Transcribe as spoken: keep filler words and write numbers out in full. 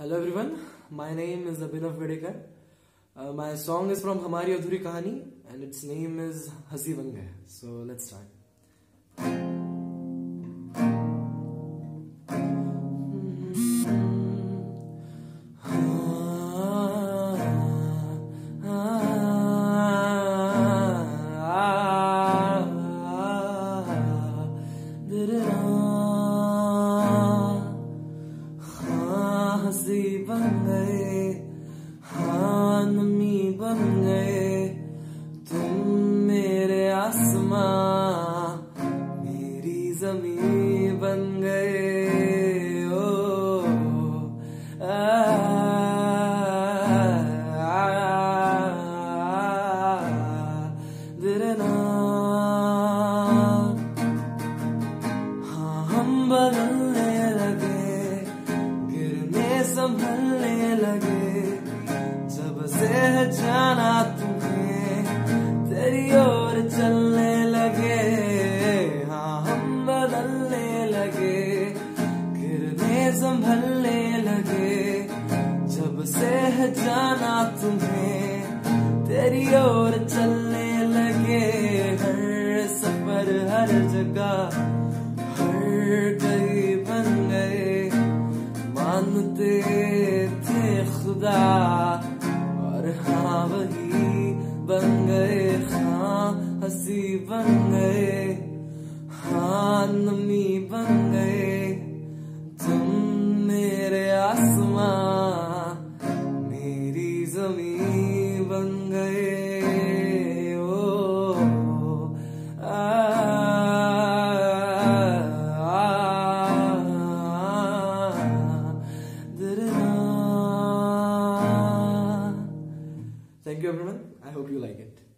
Hello everyone, my name is Abhinav Vedekar. Uh, my song is from Hamari Adhuri Kahani and its name is Hansi Ban Gaye. So let's start. हंसी बन गए, हाँ नमी बन गए, तुम मेरे आसमां मेरी ज़मीं बन गए। ओ आ, आ, दिरना, हाँ हम बदलने लगे, संभलने लगे, जब से है जाना तुम्हें तेरी ओर चलने लगे। हाँ हम बदलने लगे, गिरने संभलने लगे, जब से है जाना तुम्हें तेरी ओर चलने लगे। हर सफर हर जगह हर कहीं बन गए, मानते थे खुदा और हाँ वही बन गए। हाँ हंसी बन गए, हाँ नमी बन गए, तुम मेरे आसमां मेरी ज़मीं बन गए। ओ आ, Thank you everyone. I hope you like it.